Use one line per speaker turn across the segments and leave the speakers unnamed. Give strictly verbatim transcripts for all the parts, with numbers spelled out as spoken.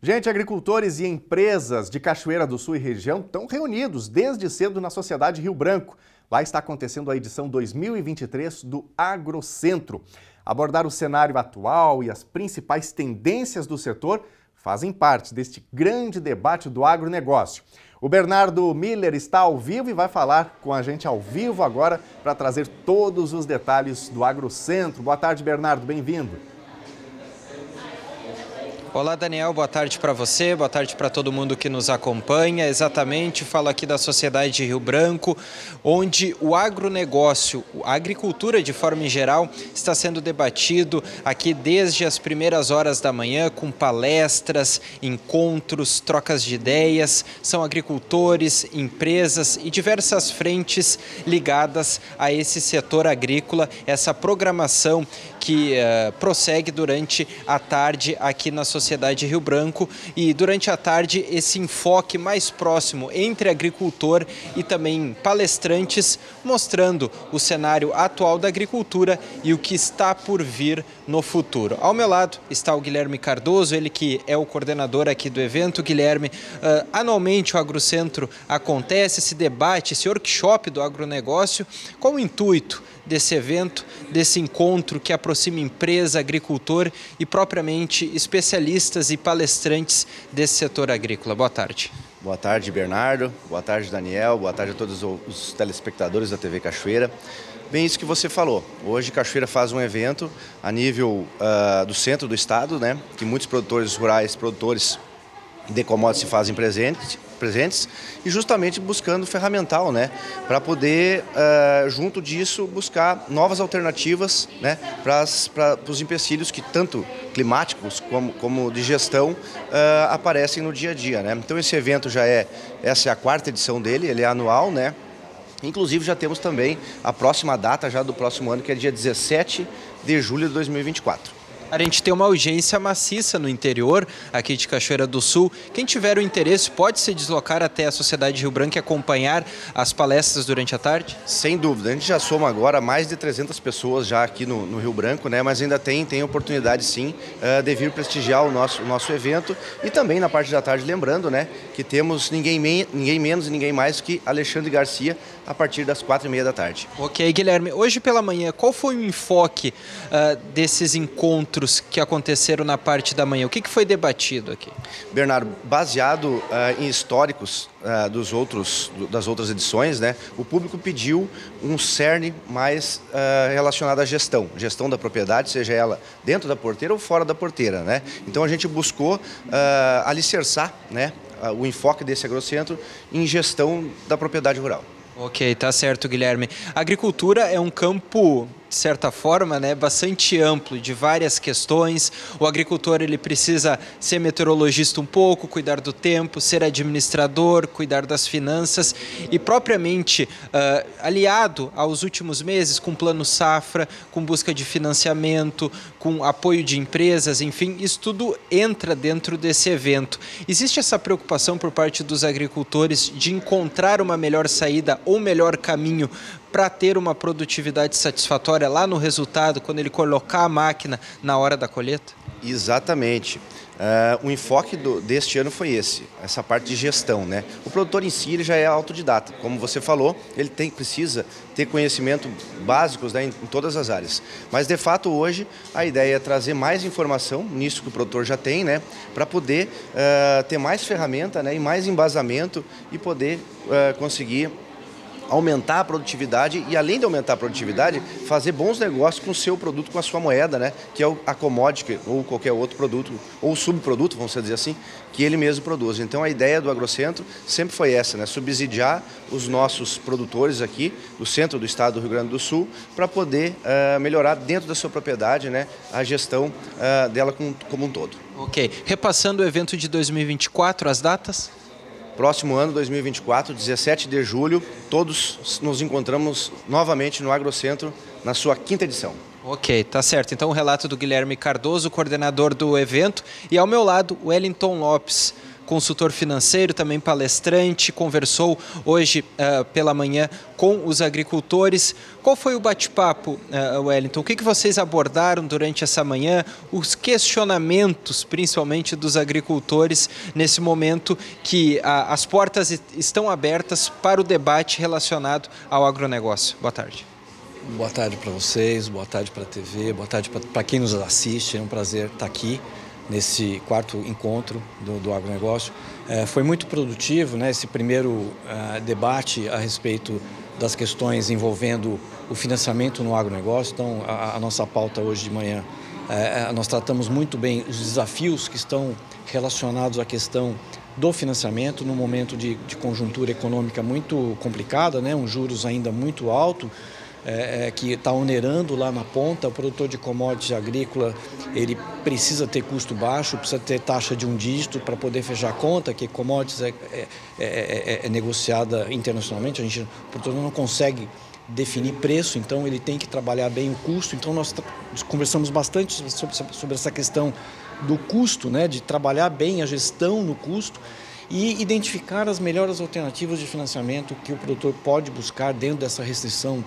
Gente, agricultores e empresas de Cachoeira do Sul e região estão reunidos desde cedo na Sociedade Rio Branco. Lá está acontecendo a edição dois mil e vinte e três do Agrocentro. Abordar o cenário atual e as principais tendências do setor fazem parte deste grande debate do agronegócio. O Bernardo Miller está ao vivo e vai falar com a gente ao vivo agora para trazer todos os detalhes do Agrocentro. Boa tarde, Bernardo, bem-vindo.
Olá, Daniel, boa tarde para você, boa tarde para todo mundo que nos acompanha. Exatamente, falo aqui da Sociedade de Rio Branco, onde o agronegócio, a agricultura de forma em geral, está sendo debatido aqui desde as primeiras horas da manhã, com palestras, encontros, trocas de ideias. São agricultores, empresas e diversas frentes ligadas a esse setor agrícola, essa programação que uh, prossegue durante a tarde aqui na Sociedade Rio Branco, e durante a tarde esse enfoque mais próximo entre agricultor e também palestrantes, mostrando o cenário atual da agricultura e o que está por vir no futuro. Ao meu lado está o Guilherme Cardoso, ele que é o coordenador aqui do evento. Guilherme, uh, anualmente o Agrocentro acontece, esse debate, esse workshop do agronegócio. Qual o intuito desse evento, desse encontro que aproxima empresa, agricultor e propriamente especialistas e palestrantes desse setor agrícola? Boa tarde.
Boa tarde, Bernardo. Boa tarde, Daniel. Boa tarde a todos os telespectadores da T V Cachoeira. Bem, isso que você falou. Hoje Cachoeira faz um evento a nível uh, do centro do estado, né, que muitos produtores rurais, produtores de commodities se fazem presentes, presentes e justamente buscando ferramental, né, para poder, uh, junto disso, buscar novas alternativas, né, para os empecilhos que tanto climáticos como, como de gestão uh, aparecem no dia a dia, né. Então esse evento já é, essa é a quarta edição dele, ele é anual, né. Inclusive já temos também a próxima data já do próximo ano, que é dia dezessete de julho de dois mil e vinte e quatro.
A gente tem uma audiência maciça no interior, aqui de Cachoeira do Sul. Quem tiver o interesse pode se deslocar até a Sociedade Rio Branco e acompanhar as palestras durante a tarde?
Sem dúvida. A gente já soma agora mais de trezentas pessoas já aqui no, no Rio Branco, né? Mas ainda tem, tem oportunidade sim de vir prestigiar o nosso, o nosso evento. E também na parte da tarde, lembrando, né, que temos ninguém, me, ninguém menos e ninguém mais que Alexandre Garcia a partir das quatro e meia da tarde.
Ok, Guilherme. Hoje pela manhã, qual foi o enfoque uh, desses encontros que aconteceram na parte da manhã? O que, que foi debatido aqui?
Bernardo, baseado uh, em históricos uh, dos outros, das outras edições, né, o público pediu um cerne mais uh, relacionado à gestão, gestão da propriedade, seja ela dentro da porteira ou fora da porteira, né? Então a gente buscou uh, alicerçar, né, uh, o enfoque desse agrocentro em gestão da propriedade rural.
Ok, tá certo, Guilherme. A agricultura é um campo, de certa forma, né, bastante amplo, de várias questões. O agricultor ele precisa ser meteorologista um pouco, cuidar do tempo, ser administrador, cuidar das finanças e propriamente uh, aliado aos últimos meses com plano safra, com busca de financiamento, com apoio de empresas, enfim, isso tudo entra dentro desse evento. Existe essa preocupação por parte dos agricultores de encontrar uma melhor saída ou melhor caminho para ter uma produtividade satisfatória lá no resultado, quando ele colocar a máquina na hora da colheita?
Exatamente. Uh, o enfoque do, deste ano foi esse, essa parte de gestão, né? O produtor em si ele já é autodidata, como você falou, ele tem, precisa ter conhecimento básicos, né, em, em todas as áreas. Mas de fato hoje a ideia é trazer mais informação nisso que o produtor já tem, né, para poder uh, ter mais ferramenta, né, e mais embasamento e poder uh, conseguir aumentar a produtividade e, além de aumentar a produtividade, fazer bons negócios com o seu produto, com a sua moeda, né, que é a commodity ou qualquer outro produto, ou subproduto, vamos dizer assim, que ele mesmo produz. Então a ideia do Agrocentro sempre foi essa, né, subsidiar os nossos produtores aqui do centro do estado do Rio Grande do Sul para poder uh, melhorar dentro da sua propriedade, né, a gestão uh, dela com, como um todo.
Ok. Repassando o evento de dois mil e vinte e quatro, as datas?
Próximo ano, dois mil e vinte e quatro, dezessete de julho, todos nos encontramos novamente no Agrocentro, na sua quinta edição.
Ok, tá certo. Então o relato do Guilherme Cardoso, coordenador do evento, e ao meu lado, o Wellington Lopes, consultor financeiro, também palestrante, conversou hoje uh, pela manhã com os agricultores. Qual foi o bate-papo, uh, Wellington? O que, que vocês abordaram durante essa manhã? Os questionamentos, principalmente dos agricultores, nesse momento que uh, as portas estão abertas para o debate relacionado ao agronegócio. Boa tarde.
Boa tarde para vocês, boa tarde para a T V, boa tarde para quem nos assiste. É um prazer estar aqui nesse quarto encontro do, do agronegócio. É, foi muito produtivo, né, esse primeiro uh, debate a respeito das questões envolvendo o financiamento no agronegócio. Então, a, a nossa pauta hoje de manhã, é, nós tratamos muito bem os desafios que estão relacionados à questão do financiamento num momento de, de conjuntura econômica muito complicada, né, um juros ainda muito alto, É, é, que está onerando lá na ponta. O produtor de commodities agrícola, ele precisa ter custo baixo, precisa ter taxa de um dígito para poder fechar a conta, que commodities é, é, é, é negociada internacionalmente, a gente, o produtor não consegue definir preço, então ele tem que trabalhar bem o custo. Então nós conversamos bastante sobre, sobre essa questão do custo, né, de trabalhar bem a gestão no custo e identificar as melhores alternativas de financiamento que o produtor pode buscar dentro dessa restrição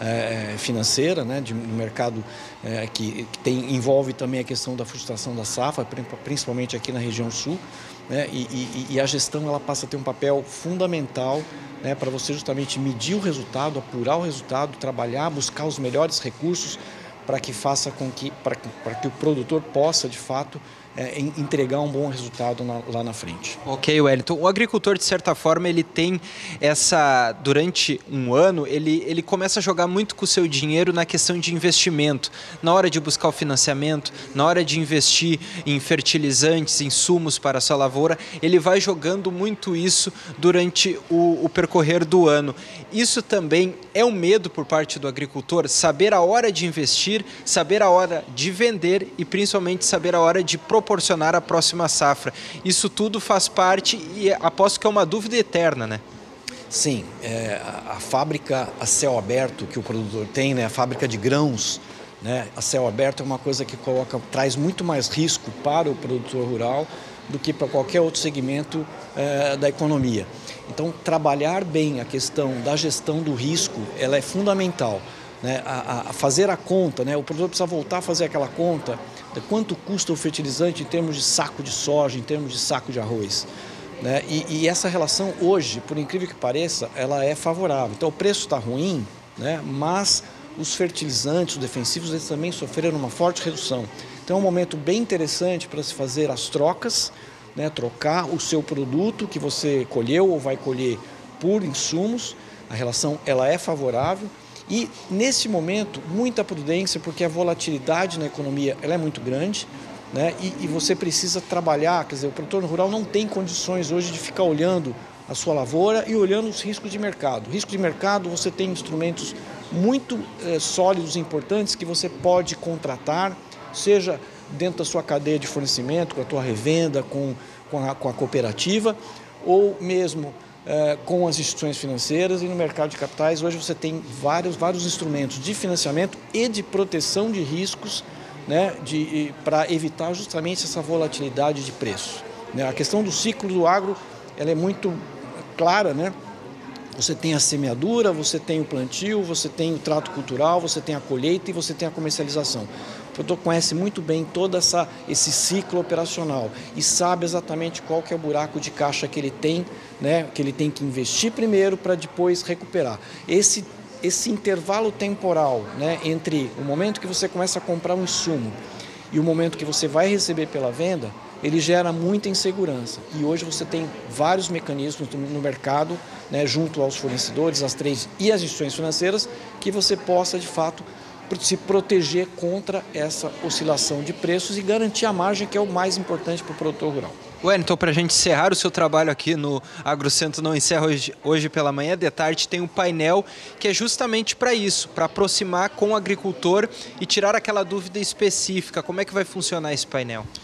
É, financeira, né, de um mercado é, que, que tem, envolve também a questão da frustração da safra, principalmente aqui na região sul, né, e, e, e a gestão ela passa a ter um papel fundamental, né, para você justamente medir o resultado, apurar o resultado, trabalhar, buscar os melhores recursos para que faça com que, para que o produtor possa de fato É, entregar um bom resultado na, lá na frente.
Ok, Wellington. O agricultor, de certa forma, ele tem essa, durante um ano, ele, ele começa a jogar muito com o seu dinheiro na questão de investimento. Na hora de buscar o financiamento, na hora de investir em fertilizantes, insumos para a sua lavoura, ele vai jogando muito isso durante o, o percorrer do ano. Isso também é um medo por parte do agricultor, saber a hora de investir, saber a hora de vender e principalmente saber a hora de proporcionar a próxima safra. Isso tudo faz parte e aposto que é uma dúvida eterna, né?
Sim, é, a, a fábrica a céu aberto que o produtor tem, né, a fábrica de grãos, né, a céu aberto é uma coisa que coloca, traz muito mais risco para o produtor rural do que para qualquer outro segmento é, da economia. Então, trabalhar bem a questão da gestão do risco, ela é fundamental. Né, a, a fazer a conta, né, o produtor precisa voltar a fazer aquela conta de quanto custa o fertilizante em termos de saco de soja, em termos de saco de arroz. Né, e, e essa relação hoje, por incrível que pareça, ela é favorável. Então o preço está ruim, né, mas os fertilizantes, os defensivos, eles também sofreram uma forte redução. Então é um momento bem interessante para se fazer as trocas, né, trocar o seu produto que você colheu ou vai colher por insumos. A relação ela é favorável. E, nesse momento, muita prudência, porque a volatilidade na economia ela é muito grande, né? e, e você precisa trabalhar, quer dizer, o produtor rural não tem condições hoje de ficar olhando a sua lavoura e olhando os riscos de mercado. Risco de mercado, você tem instrumentos muito eh, sólidos e importantes que você pode contratar, seja dentro da sua cadeia de fornecimento, com a tua revenda, com, com, a, com a cooperativa, ou mesmo com as instituições financeiras. E no mercado de capitais hoje você tem vários, vários instrumentos de financiamento e de proteção de riscos, né, para evitar justamente essa volatilidade de preço. Né? A questão do ciclo do agro ela é muito clara, né? Você tem a semeadura, você tem o plantio, você tem o trato cultural, você tem a colheita e você tem a comercialização. O produtor conhece muito bem todo essa, esse ciclo operacional e sabe exatamente qual que é o buraco de caixa que ele tem, né, que ele tem que investir primeiro para depois recuperar. Esse, esse intervalo temporal, né, entre o momento que você começa a comprar um insumo e o momento que você vai receber pela venda, ele gera muita insegurança. E hoje você tem vários mecanismos no mercado, né, junto aos fornecedores, as três e as instituições financeiras, que você possa, de fato, se proteger contra essa oscilação de preços e garantir a margem, que é o mais importante para o produtor rural.
Wellington, para a gente encerrar o seu trabalho aqui no Agrocentro Não Encerra hoje, hoje pela manhã, de tarde tem um painel que é justamente para isso, para aproximar com o agricultor e tirar aquela dúvida específica. Como é que vai funcionar esse painel?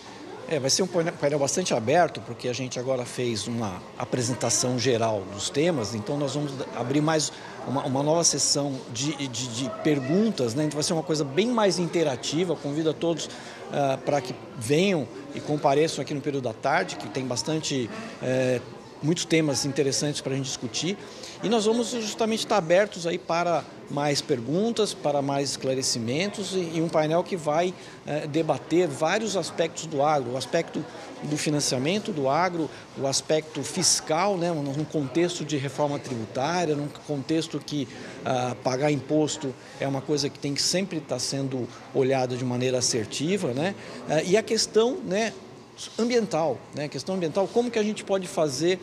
É, vai ser um painel bastante aberto, porque a gente agora fez uma apresentação geral dos temas, então nós vamos abrir mais uma, uma nova sessão de, de, de perguntas, né? Então vai ser uma coisa bem mais interativa. Convido a todos uh, para que venham e compareçam aqui no período da tarde, que tem bastante, uh, muitos temas interessantes para a gente discutir. E nós vamos justamente estar abertos aí para mais perguntas, para mais esclarecimentos e, e um painel que vai eh, debater vários aspectos do agro, o aspecto do financiamento do agro, o aspecto fiscal, né, num contexto de reforma tributária, num contexto que ah, pagar imposto é uma coisa que tem que sempre estar sendo olhada de maneira assertiva, né, ah, e a questão, né, ambiental, né, a questão ambiental, como que a gente pode fazer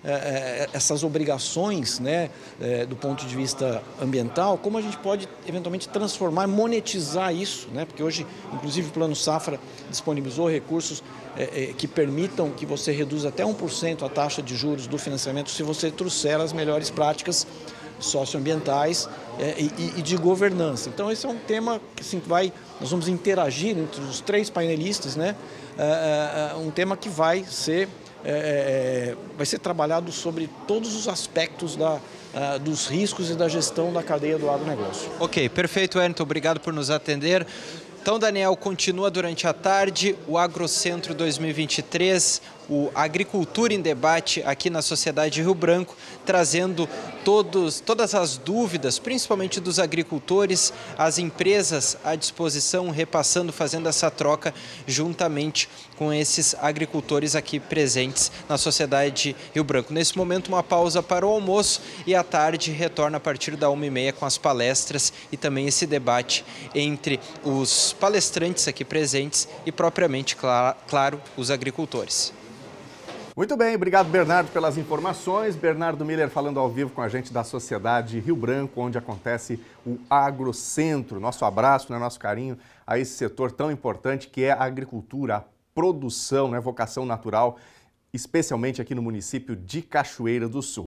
essas obrigações, né, do ponto de vista ambiental, como a gente pode eventualmente transformar, monetizar isso, né, porque hoje, inclusive, o Plano Safra disponibilizou recursos é, que permitam que você reduza até um por cento a taxa de juros do financiamento se você trouxer as melhores práticas socioambientais é, e, e de governança. Então, esse é um tema que assim, vai, nós vamos interagir entre os três painelistas, né, é, é, um tema que vai ser É, vai ser trabalhado sobre todos os aspectos da, uh, dos riscos e da gestão da cadeia do agronegócio.
Ok, perfeito, Wellington. Obrigado por nos atender. Então, Daniel, continua durante a tarde o Agrocentro dois mil e vinte e três, o Agricultura em Debate aqui na Sociedade Rio Branco, trazendo todos, todas as dúvidas, principalmente dos agricultores, as empresas à disposição, repassando, fazendo essa troca juntamente com esses agricultores aqui presentes na Sociedade Rio Branco. Nesse momento, uma pausa para o almoço e à tarde retorna a partir da uma e meia com as palestras e também esse debate entre os palestrantes aqui presentes e propriamente, claro, os agricultores.
Muito bem, obrigado Bernardo pelas informações. Bernardo Miller falando ao vivo com a gente da Sociedade Rio Branco, onde acontece o Agrocentro. Nosso abraço, né, nosso carinho a esse setor tão importante que é a agricultura, a produção, né, vocação natural, especialmente aqui no município de Cachoeira do Sul.